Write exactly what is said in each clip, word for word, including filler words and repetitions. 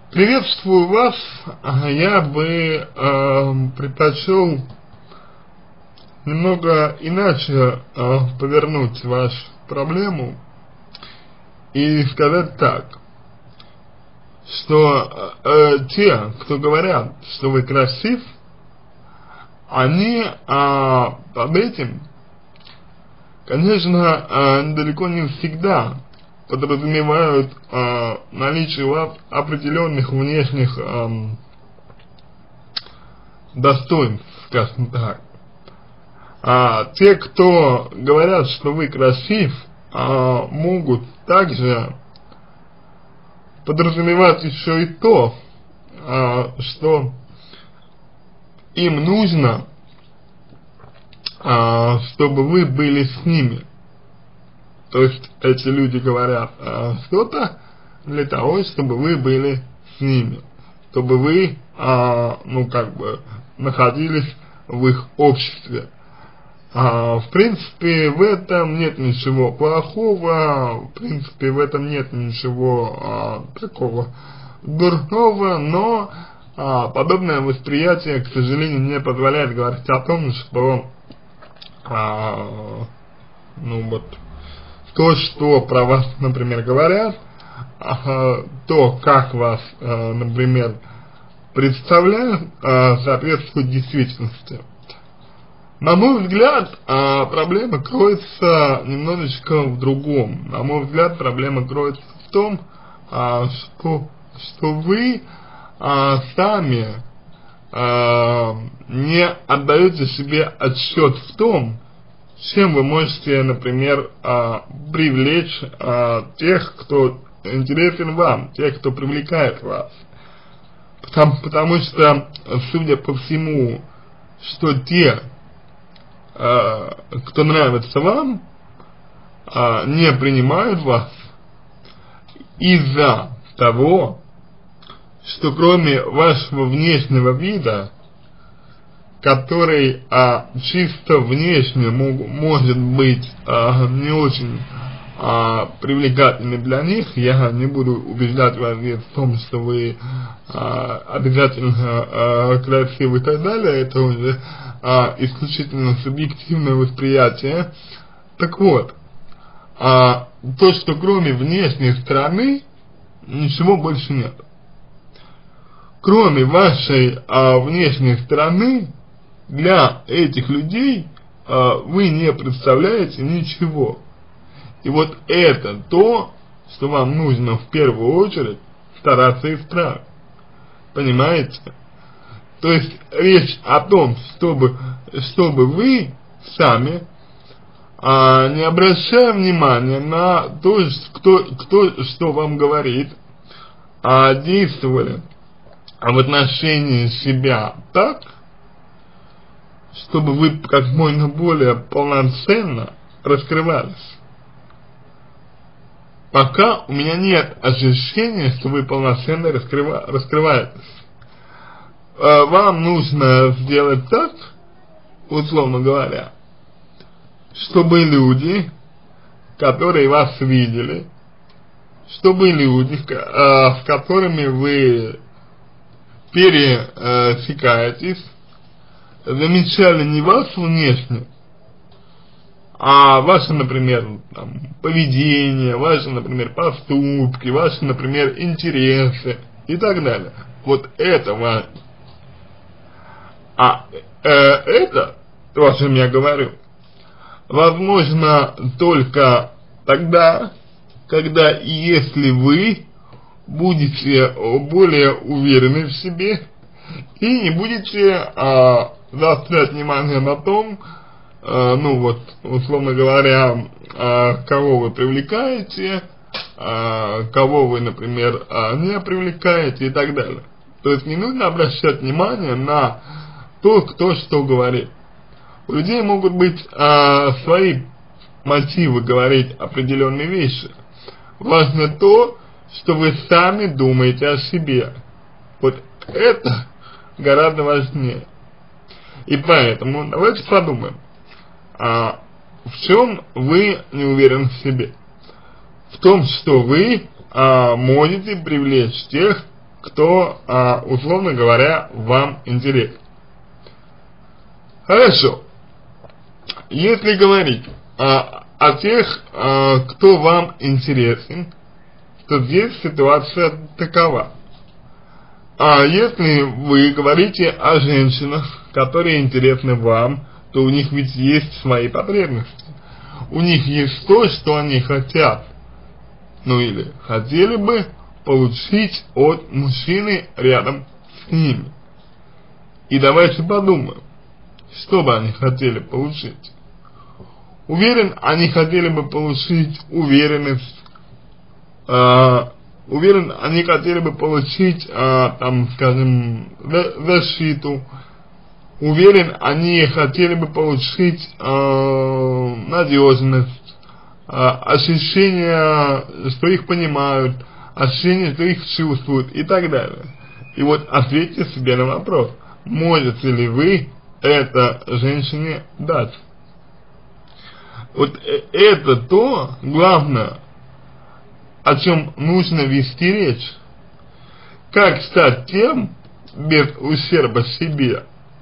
Приветствую вас. Я бы э, предпочел немного иначе э, повернуть вашу проблему и сказать так, что э, те, кто говорят, что вы красив, они э, под этим, конечно, э, далеко не всегда подразумевают э, наличие у вас определенных внешних э, достоинств, скажем так. А те, кто говорят, что вы красив, э, могут также подразумевать еще и то, э, что им нужно, э, чтобы вы были с ними. То есть эти люди говорят э, что-то для того, чтобы вы были с ними, чтобы вы, э, ну как бы, находились в их обществе. А, в принципе, в этом нет ничего плохого, в принципе, в этом нет ничего а, такого дурного, но а, подобное восприятие, к сожалению, не позволяет говорить о том, что, а, ну вот, то, что про вас, например, говорят, а, то, как вас, а, например, представляют, а, соответствует действительности. На мой взгляд, а, проблема кроется немножечко в другом. На мой взгляд, проблема кроется в том, а, что, что вы а, сами а, не отдаете себе отсчет в том, чем вы можете, например, а, привлечь а, тех, кто интересен вам, тех, кто привлекает вас. Потому, потому что, судя по всему, что те, а, кто нравится вам, а, не принимают вас из-за того, что кроме вашего внешнего вида, который а, чисто внешне мог, может быть а, не очень а, привлекательный для них, я не буду убеждать вас в том, что вы а, обязательно а, красивы и так далее, это уже а, исключительно субъективное восприятие. Так вот, а, то, что кроме внешней стороны ничего больше нет. Кроме вашей а, внешней стороны, для этих людей э, вы не представляете ничего. И вот это то, что вам нужно в первую очередь стараться исправить. Понимаете? То есть речь о том, чтобы, чтобы вы сами, э, не обращая внимания на то, кто, кто что вам говорит, а действовали в отношении себя так, чтобы вы как можно более полноценно раскрывались. Пока у меня нет ощущения, что вы полноценно раскрыва, раскрываетесь. Вам нужно сделать так, условно говоря, чтобы люди, которые вас видели, чтобы люди, с которыми вы пересекаетесь, замечали не вас внешне, а ваше, например, там, поведение, ваши, например, поступки, ваши, например, интересы и так далее. Вот это важно. А э, это, то, о чем я говорю, возможно только тогда, когда и если вы будете более уверены в себе и не будете а, заострять внимание на том, э, ну вот, условно говоря, э, кого вы привлекаете, э, кого вы, например, э, не привлекаете и так далее. То есть не нужно обращать внимание на то, кто что говорит. У людей могут быть э, свои мотивы говорить определенные вещи. Важно то, что вы сами думаете о себе. Вот это гораздо важнее. И поэтому давайте подумаем, а, в чем вы не уверены в себе. В том, что вы а, можете привлечь тех, кто, а, условно говоря, вам интересен. Хорошо. Если говорить а, о тех, а, кто вам интересен, то здесь ситуация такова. А если вы говорите о женщинах, которые интересны вам, то у них ведь есть свои потребности. У них есть то, что они хотят. Ну или хотели бы получить от мужчины рядом с ними. И давайте подумаем, что бы они хотели получить. Уверен, они хотели бы получить уверенность, э, уверен, они хотели бы получить, э, там, скажем, защиту. Уверен, они хотели бы получить э, надежность, э, ощущение, что их понимают, ощущение, что их чувствуют и так далее. И вот ответьте себе на вопрос, можете ли вы это женщине дать. Вот это то, главное, о чем нужно вести речь. Как стать тем, без ущерба себе,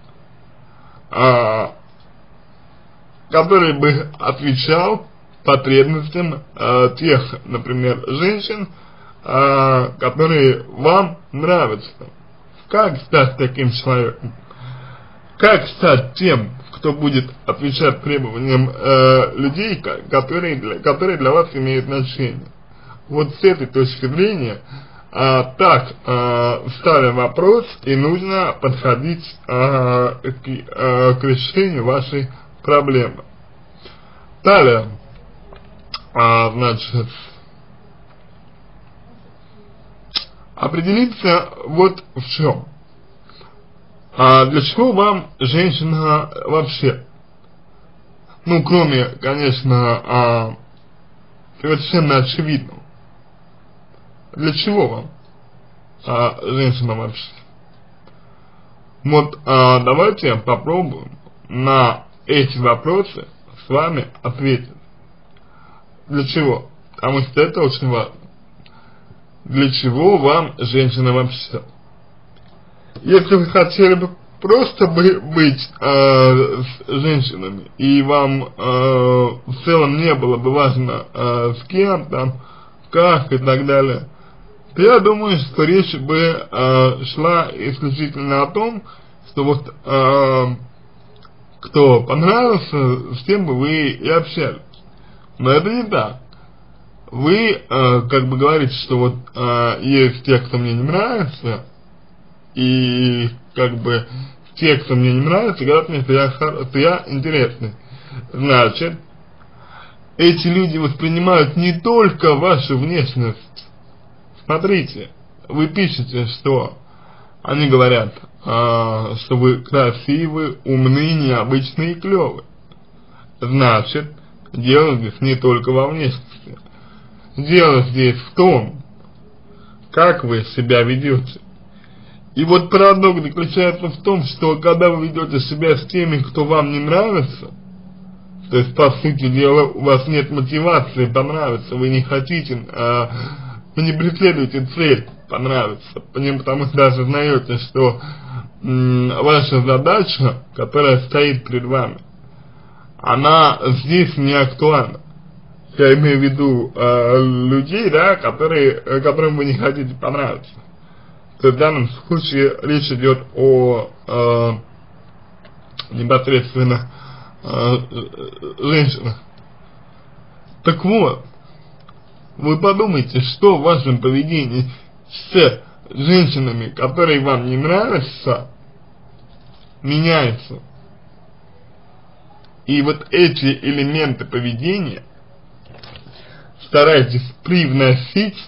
а, который бы отвечал потребностям а, тех, например, женщин, а, которые вам нравятся. Как стать таким человеком? Как стать тем, кто будет отвечать требованиям э, людей, которые для, которые для вас имеют значение? Вот с этой точки зрения, э, так э, ставя вопрос, и нужно подходить э, к, э, к решению вашей проблемы. Далее, э, значит, определиться вот в чем. А для чего вам женщина вообще? Ну, кроме, конечно, а, совершенно очевидного. Для чего вам а, женщина вообще? Вот а, давайте попробуем на эти вопросы с вами ответить. Для чего? Потому что это очень важно. Для чего вам женщина вообще? Если вы хотели бы просто бы быть э, с женщинами, и вам э, в целом не было бы важно э, с кем, там, как и так далее, то я думаю, что речь бы э, шла исключительно о том, что вот э, кто понравился, с тем бы вы и общались. Но это не так. Вы э, как бы говорите, что вот э, есть те, кто мне не нравится, и как бы те, кто мне не нравится, говорят мне, что я, что я интересный. Значит, эти люди воспринимают не только вашу внешность. Смотрите, вы пишете, что они говорят, а, что вы красивы, умны, необычные и клевы. Значит, дело здесь не только во внешности. Дело здесь в том, как вы себя ведете. И вот парадокс заключается в том, что когда вы ведете себя с теми, кто вам не нравится, то есть, по сути дела, у вас нет мотивации понравиться, вы не хотите, э, вы не преследуете цель понравиться, потому что даже знаете, что м, ваша задача, которая стоит перед вами, она здесь не актуальна. Я имею в виду э, людей, да, которые, которым вы не хотите понравиться. То в данном случае речь идет о э, непосредственно э, женщинах. Так вот, вы подумайте, что в вашем поведении с женщинами, которые вам не нравятся, меняется. И вот эти элементы поведения старайтесь привносить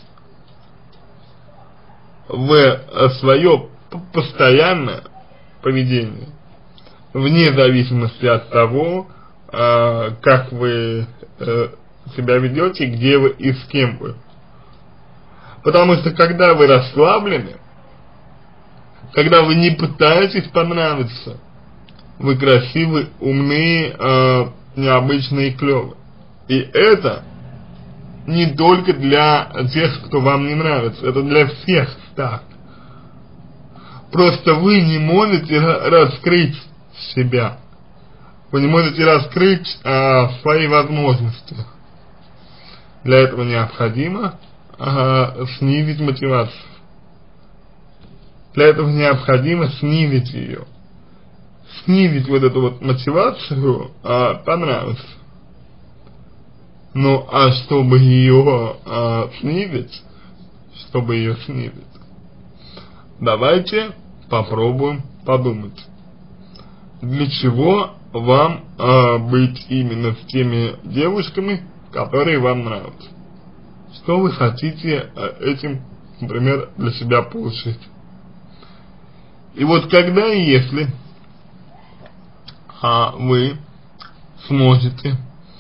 в свое постоянное поведение, вне зависимости от того, э, как вы э, себя ведете, где вы и с кем вы. Потому что когда вы расслаблены, когда вы не пытаетесь понравиться, вы красивы, умны, э, необычные и клевы. И это не только для тех, кто вам не нравится, это для всех так. Просто вы не можете раскрыть себя. Вы не можете раскрыть а, свои возможности. Для этого необходимо а, снизить мотивацию. Для этого необходимо снизить ее. Снизить вот эту вот мотивацию а, понравится. Ну, а чтобы ее а, снизить, чтобы ее снизить, давайте попробуем подумать, для чего вам а, быть именно с теми девушками, которые вам нравятся. Что вы хотите а, этим, например, для себя получить. И вот когда и если а, вы сможете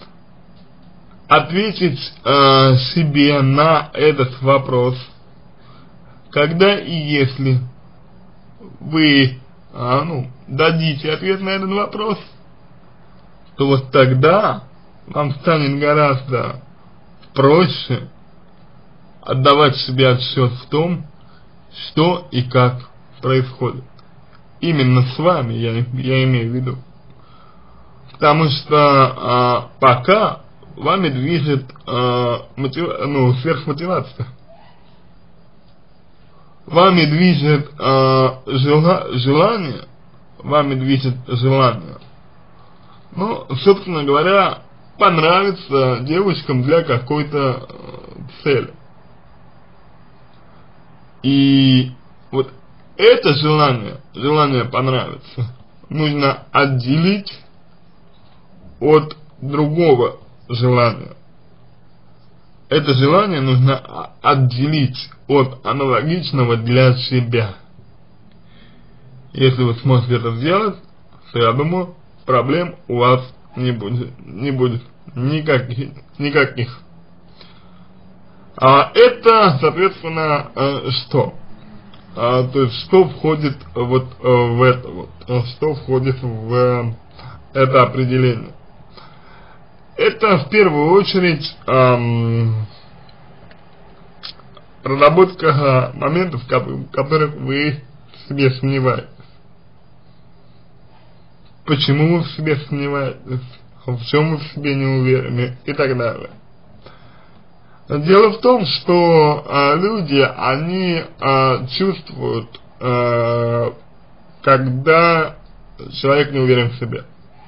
ответить э, себе на этот вопрос, когда и если вы а, ну, дадите ответ на этот вопрос, то вот тогда вам станет гораздо проще отдавать себе отсчет в том, что и как происходит. Именно с вами я, я имею в виду. Потому что а, пока вами движет э, мотив... ну, сверхмотивация. Вами движет э, жела... желание, вами движет желание. Ну, собственно говоря, понравится девушкам для какой-то э, цели. И вот это желание, желание понравиться, нужно отделить от другого желание. Это желание нужно отделить от аналогичного для себя. Если вы сможете это сделать, то я думаю, проблем у вас не будет, не будет никаких. никаких. А это, соответственно, что? А, то есть, что входит вот в это вот, что входит в это определение? Это в первую очередь эм, проработка моментов, в которых вы в себе сомневаетесь. Почему вы в себе сомневаетесь, в чем вы в себе не уверены и так далее. Дело в том, что э, люди, они э, чувствуют, э, когда человек не уверен в себе.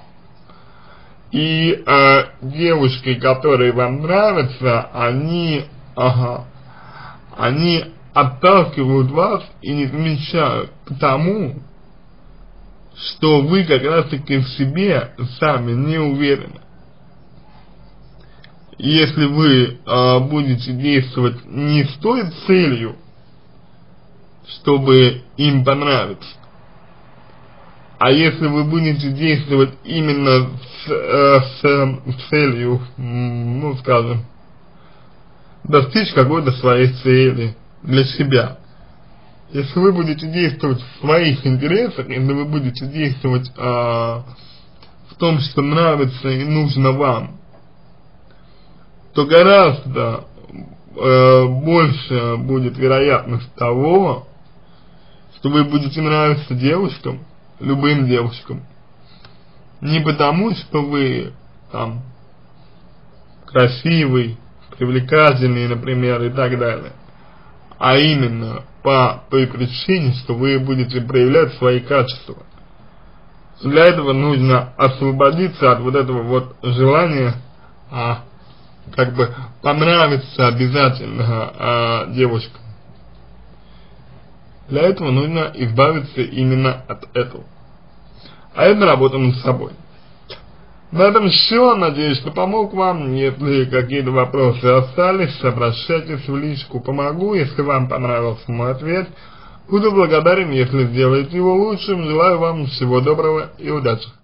И э, девушки, которые вам нравятся, они, ага, они отталкивают вас и не замечают, потому что вы как раз таки в себе сами не уверены. Если вы э, будете действовать не с той целью, чтобы им понравиться, а если вы будете действовать именно с, э, с целью, ну скажем, достичь какой-то своей цели для себя, если вы будете действовать в своих интересах, если вы будете действовать э, в том, что нравится и нужно вам, то гораздо э, больше будет вероятность того, что вы будете нравиться девушкам, любым девушкам. Не потому, что вы там красивый, привлекательный, например, и так далее, а именно по той причине, что вы будете проявлять свои качества. Для этого нужно освободиться от вот этого вот желания а, как бы понравиться обязательно а, девушкам. Для этого нужно избавиться именно от этого. А это работа над собой. На этом все. Надеюсь, что помог вам. Если какие-то вопросы остались, обращайтесь в личку, помогу. Если вам понравился мой ответ, буду благодарен, если сделаете его лучшим. Желаю вам всего доброго и удачи.